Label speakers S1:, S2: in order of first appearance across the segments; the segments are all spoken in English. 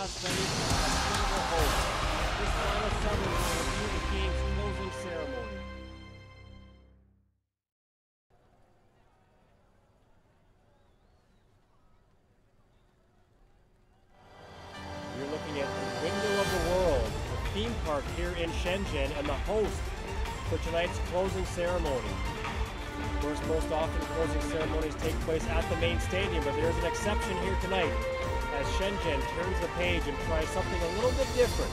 S1: last venue for the incredible host. This final ceremony will review the game's closing ceremony. You're looking at the window of the world, the theme park here in Shenzhen, and the host for tonight's closing ceremony. Of course, most often closing ceremonies take place at the main stadium, but there's an exception here tonight as Shenzhen turns the page and tries something a little bit different.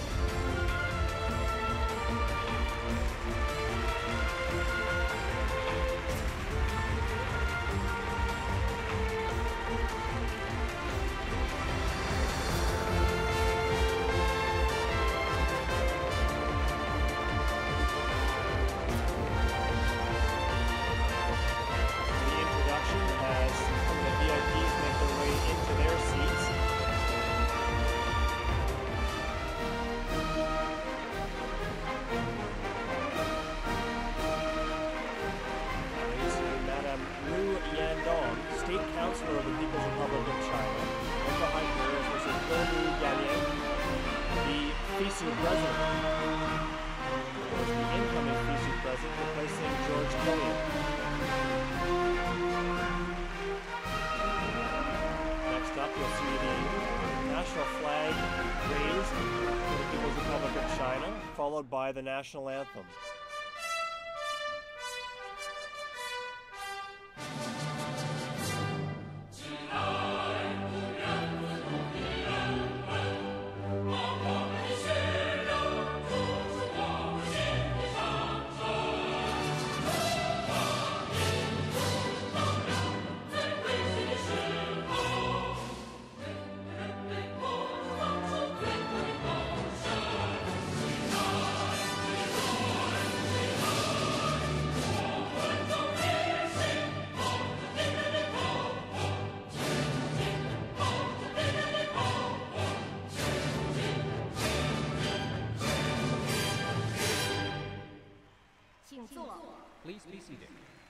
S1: State Councilor of the People's Republic of China, and behind her is Mr. FISU Gallien, the FISU President. Of course, the incoming FISU President replacing George Gallien. Next up, you'll see the national flag raised for the People's Republic of China, followed by the national anthem.
S2: Please be seated.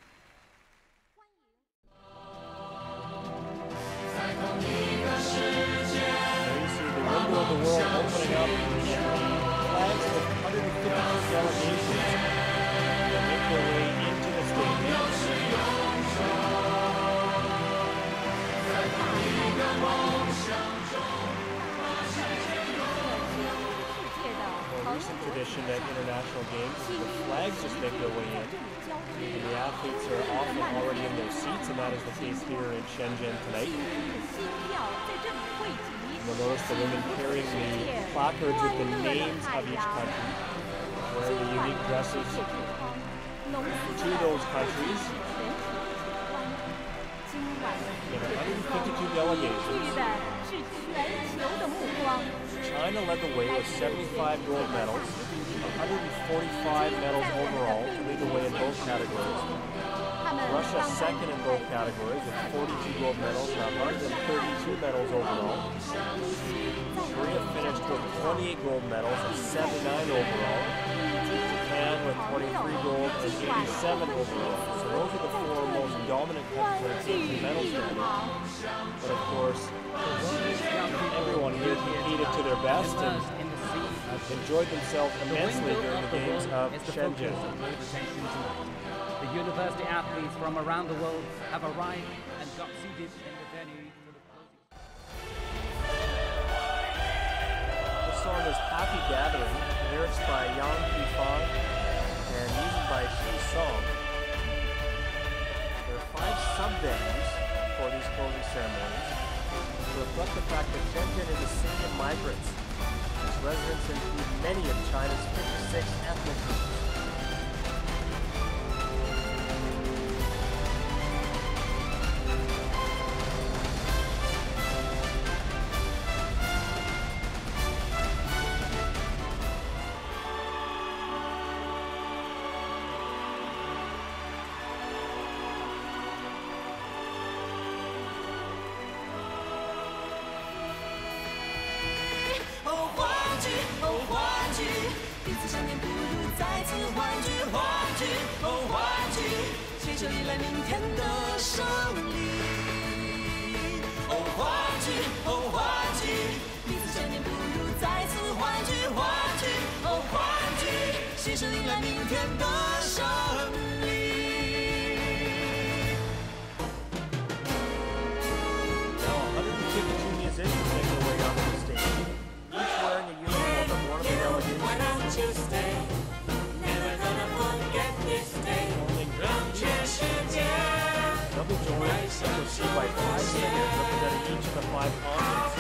S1: There you see the window of the world opening up, and the flags of 150 delegations that make their way into the stadium. Recent tradition at international games, the flags just make their way in, and the athletes are often already in their seats, and that is the case here in Shenzhen tonight. You'll notice the women carrying the placards with the names of each country, wearing the unique dresses to those countries. There are 152 delegations. China led the way with 75 gold medals, 145 medals overall to lead the way in both categories. Russia second in both categories with 42 gold medals and 132 medals overall. Korea finished with 28 gold medals and 79 overall. Japan with 23 gold and 87 overall. So those are the four most dominant countries when it comes to medal standing. But of course, everyone here competed to their best and enjoyed themselves immensely during the games of Shenzhen.
S2: The university athletes from around the world have arrived and got seated in the venue for the closing.
S1: The song is Happy Gathering, lyrics by Yang Yifang and music by Xi Song. There are 5 sub-venues for these closing ceremonies to reflect the fact that Shenzhen is a city of migrants. Its residents include many of China's 56 ethnic groups.
S3: 哦，欢聚，彼此想念不牺牲迎来明天的胜利。
S1: Now, 152 musicians make their way onto the stage, each wearing a uniform of one of the delegations.
S3: Why don't you stay? Never gonna forget this day.
S1: They'll be joined by 5 singers representing each of the 5 continents.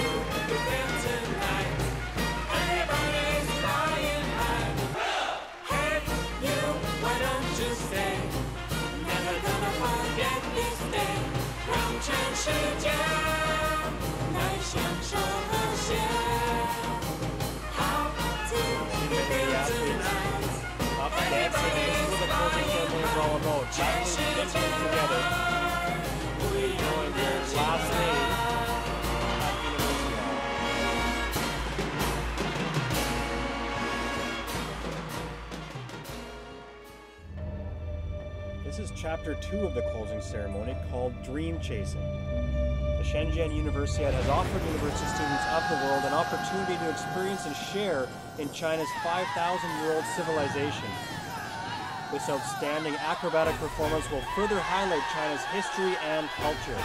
S3: Everybody's flying high. Hey, you, why don't you stay? Never gonna forget this day. 让全世界来享受和谐。How to feel tonight?
S1: Up dancing, this is what the closing ceremony is all about. Athletes getting together, enjoying their last day at Universiade. This is chapter 2 of the closing ceremony, called Dream Chasing. The Shenzhen Universiade has offered university students of the world an opportunity to experience and share in China's 5,000-year-old civilization. This outstanding acrobatic performance will further highlight China's history and culture.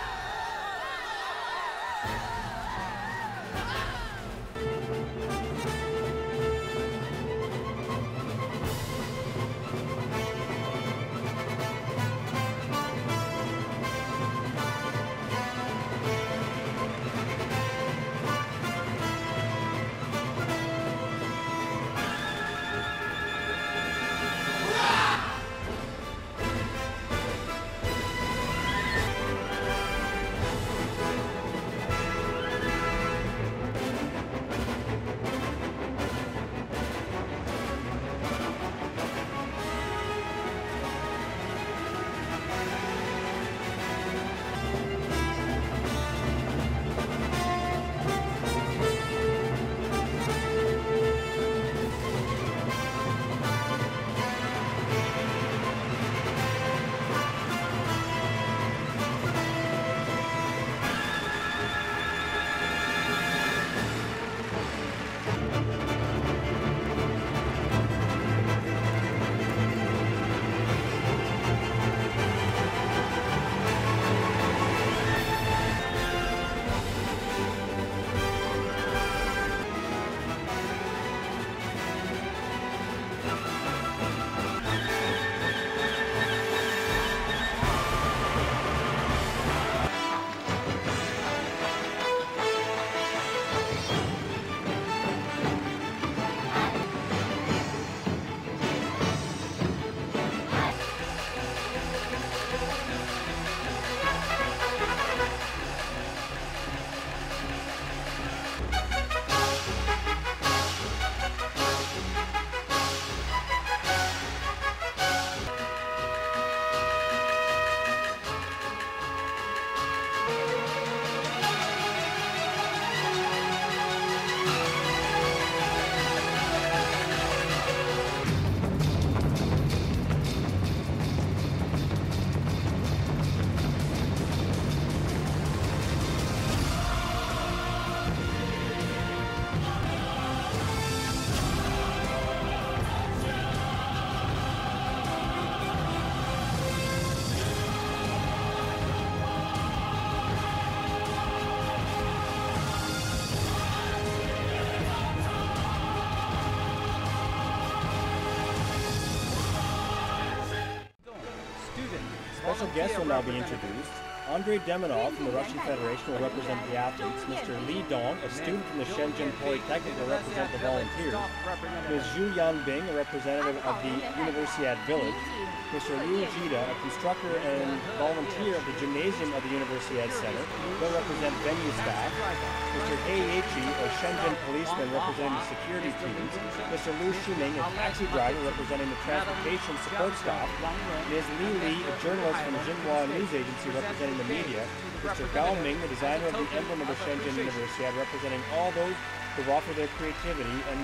S1: Special guests will now be introduced. Andrei Demonov from the Russian Federation will represent the athletes. Mr. Li Dong, a student from the Shenzhen Polytechnic, will represent the volunteers. Ms. Zhu Yanbing, a representative of the Universiade Village. Mr. Liu Jida, a constructor and volunteer of the gymnasium of the Universiade Center, will represent venue staff. Mr. He Yechi, a Shenzhen policeman representing the security teams. Mr. Liu Ximing, a taxi driver representing the transportation support staff. Ms. Li Li, a journalist from the Xinhua News Agency representing the media. Mr. Gao Ming, the designer of the emblem of the Shenzhen Universiade, representing all those who offer their creativity, and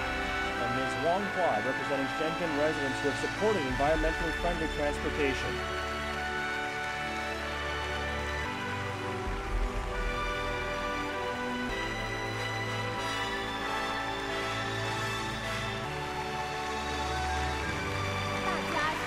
S1: Ms. Wang Hua, representing Shenzhen residents who have supported environmentally friendly transportation.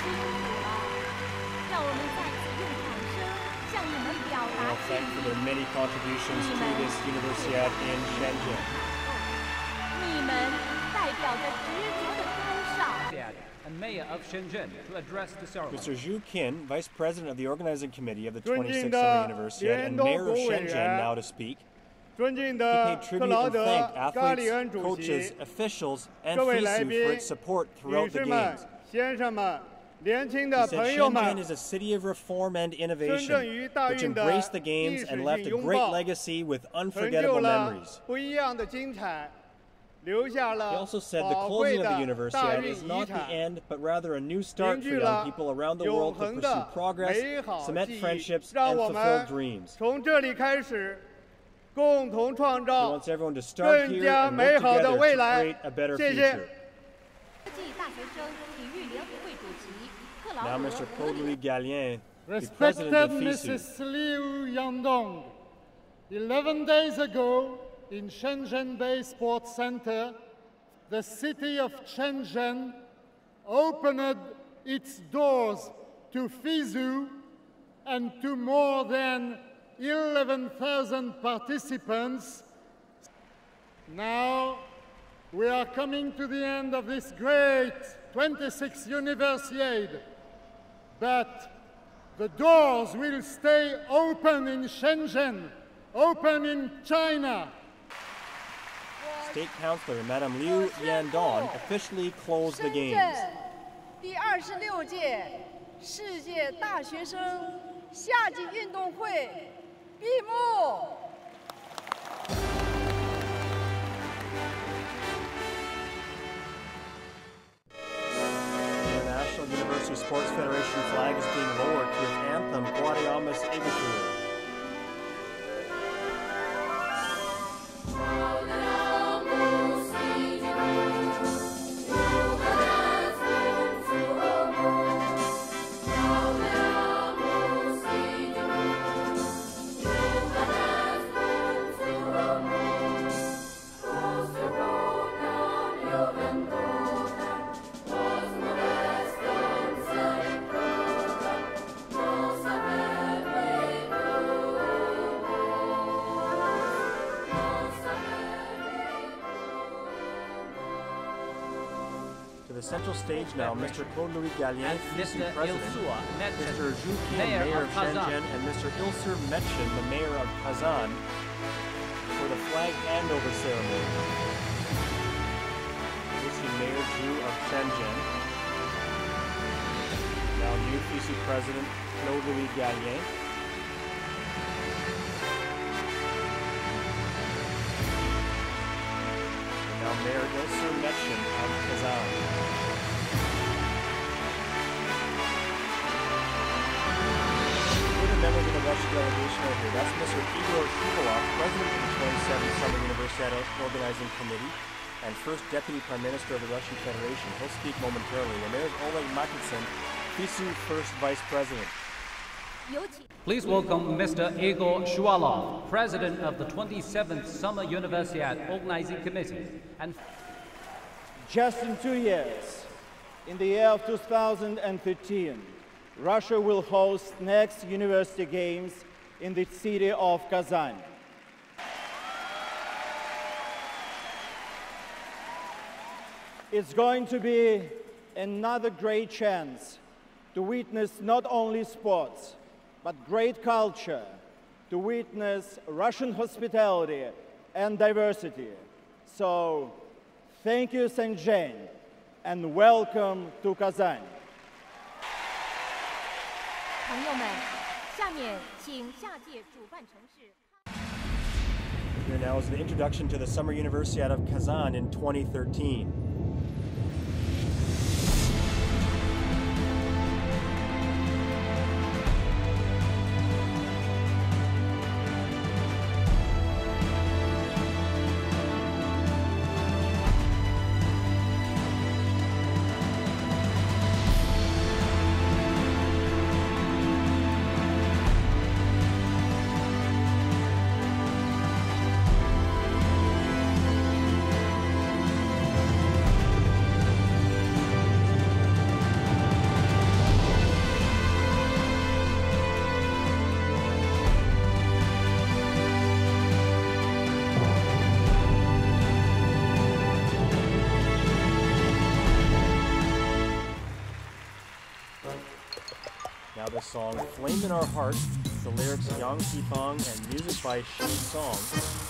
S4: 辛苦了，让我们再次用掌声向你们表达
S1: Thank
S4: 敬
S1: for
S4: 意。
S1: their many contributions to this Universiade in Shenzhen.
S4: 你们代表着执着的高尚。
S2: and Mayor of Shenzhen to address the ceremony.
S1: Mr. Zhu Qin, Vice President of the Organizing Committee of the
S5: 尊
S1: 26th
S5: 敬
S1: Summer
S5: 的
S1: Universiade and
S5: 联
S1: Mayor
S5: 动
S1: of
S5: 国委
S1: Shenzhen
S5: 员
S1: now to speak.
S5: 尊敬
S1: He
S5: 的
S1: paid
S5: 克
S1: tribute
S5: 劳
S1: and
S5: 德
S1: thanked
S5: ·加里
S1: athletes,
S5: 恩主
S1: coaches,
S5: 席，
S1: officials, and
S5: 各位来
S1: FISU
S5: 宾
S1: for its support
S5: 女
S1: throughout the
S5: 士们
S1: Games.、
S5: 先生们、年轻
S1: He
S5: 的
S1: said
S5: 朋友
S1: Shenzhen
S5: 们，
S1: is a city of reform and
S5: 深
S1: innovation,
S5: 圳于大
S1: which
S5: 运的
S1: embraced the
S5: 历
S1: Games
S5: 史
S1: and
S5: 性
S1: left a
S5: 拥
S1: great
S5: 抱，
S1: legacy with
S5: 成就
S1: unforgettable
S5: 了
S1: memories.
S5: 不一样的精彩，留下
S1: He
S5: 了
S1: also said the
S5: 宝
S1: closing
S5: 贵
S1: of the
S5: 的大
S1: Universiade
S5: 运
S1: is
S5: 遗
S1: not the
S5: 产，
S1: end, but rather a new start
S5: 凝
S1: for
S5: 聚
S1: young
S5: 了
S1: people around the
S5: 永
S1: world to
S5: 恒
S1: pursue
S5: 的
S1: progress,
S5: 美好
S1: cement
S5: 记忆，
S1: friendships,
S5: 让
S1: and
S5: 我
S1: fulfill
S5: 们
S1: dreams.
S5: 从这里开始，共同创
S1: He
S5: 造
S1: wants everyone to start
S5: 更
S1: here
S5: 加
S1: and
S5: 美
S1: work
S5: 好的
S1: together
S5: 未
S1: to
S5: 来
S1: create a better。
S5: 谢
S1: future.
S5: 谢。
S4: 国际大学生体育联合会主席克劳
S1: Now
S4: 德
S1: Mr.
S4: ·
S1: Claude
S4: 格
S1: Louis
S4: 里
S1: Gallien, the
S6: Respected
S1: president of FISU.
S6: Mrs. Liu Yangdong, 11 days ago in Shenzhen Bay Sports Center, the city of Shenzhen opened its doors to FISU and to more than 11,000 participants. Now we are coming to the end of this great 26th Universiade, but the doors will stay open in Shenzhen, open in China.
S1: State Councilor Madame Liu Yandong officially closed the
S7: 深
S1: Games.
S7: 圳第26届世界大学生夏季运动会闭幕。
S1: The National University Sports Federation flag is being lowered to its anthem, Guardiamus Egitur. To the central stage now, Mr. Claude Louis Gallien,
S2: And
S1: FISU
S2: Mr.
S1: President,
S2: Ilsua Metchen,
S1: Mr. Zhu Qin,
S2: Mayor
S1: Mayor
S2: of
S1: of
S2: Kazan.
S1: Shenzhen, and Mr. Ilser Metchen, the Mayor of Kazan, for the flag handover ceremony. We see Mayor Zhu of Shenzhen. Now new FISU President Claude Louis Gallien. And now Mayor Ilser Metchen of Kazan. Here are members of the Russian delegation over here. That's Mr. Igor Shuvalov, President of the 27th Summer Universiade Organizing Committee and First Deputy Prime Minister of the Russian Federation. He'll speak momentarily. And there's Oleg Makinson, FISU First Vice President.
S4: 有请
S2: Please welcome Mr. Igor Shuvalov, President of the 27th Summer Universiade Organizing Committee and
S8: Just in 2 years, in the year of 2013, Russia will host next University Games in the city of Kazan. It's going to be another great chance to witness not only sports, but great culture, to witness Russian hospitality and diversity. So, thank you, Shenzhen, and welcome to Kazan.
S4: 朋友们，下面请下届主办城市。
S1: Here now is the introduction to the Summer Universiade of Kazan in 2013. Now the song Flame in Our Hearts, the lyrics Yang Qifang and music by Shi Song.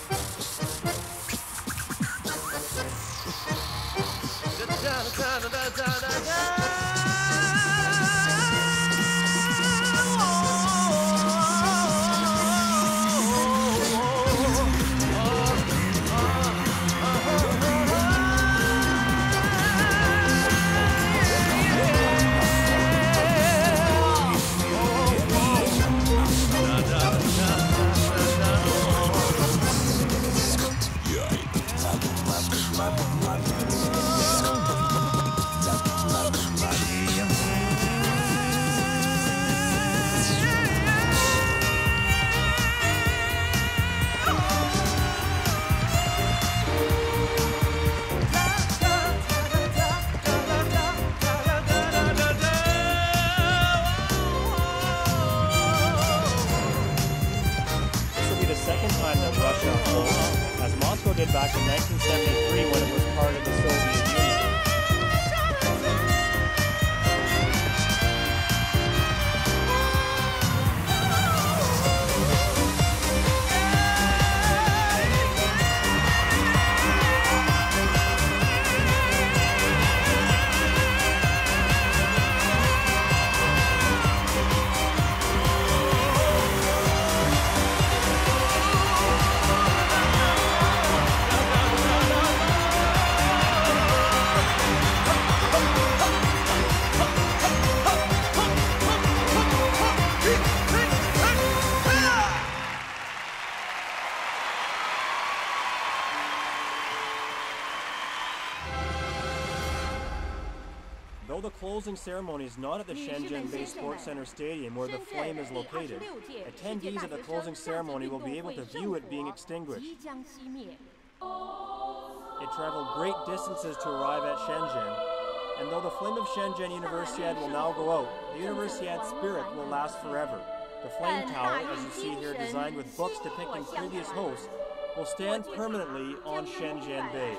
S1: Second time that Russia holds, as Moscow did back in 1973 when it was part of the Soviet Union. Though the closing ceremony is not at the Shenzhen-based Sports Center Stadium where the flame is located, attendees at the closing ceremony will be able to view it being extinguished. It traveled great distances to arrive at Shenzhen, and though the flame of Shenzhen Universiade will now go out, the Universiade spirit will last forever. The flame tower, as you see here designed with books depicting previous hosts, will stand permanently on Shenzhen Bay.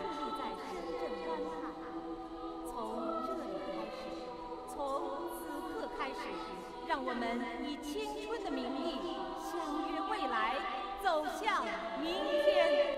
S4: 让我们以青春的名义相约未来，走向明天。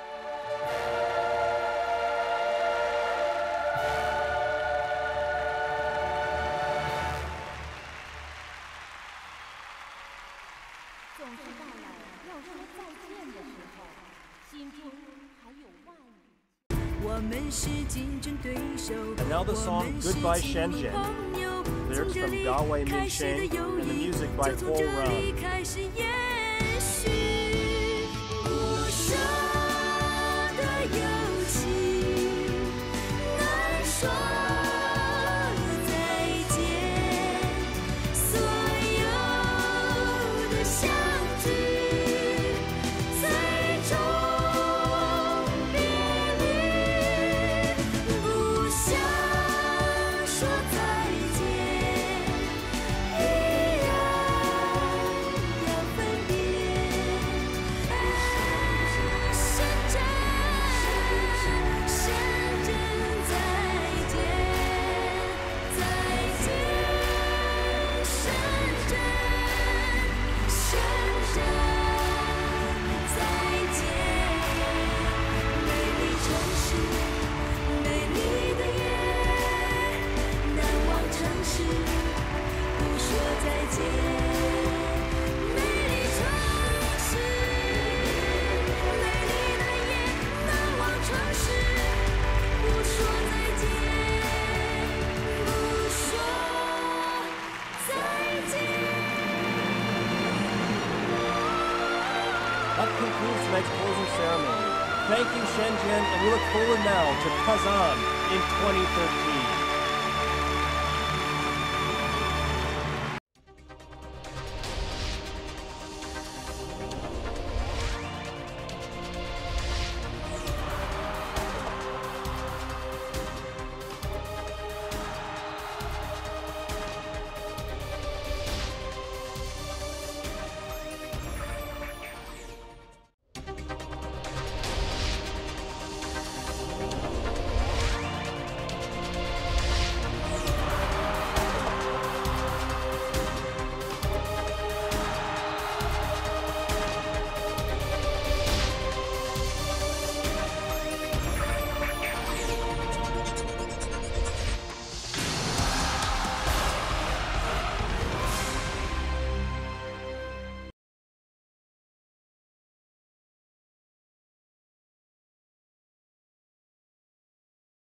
S4: 总是到了要说再见的时候，心中还有万语。我们是竞争对手。
S1: And now the song Goodbye Shenzhen. Lyrics from Gallien Mingsheng and the music by Ho Ran. That concludes tonight's closing ceremony. Thank you, Shenzhen, and we look forward now to Kazan in 2013.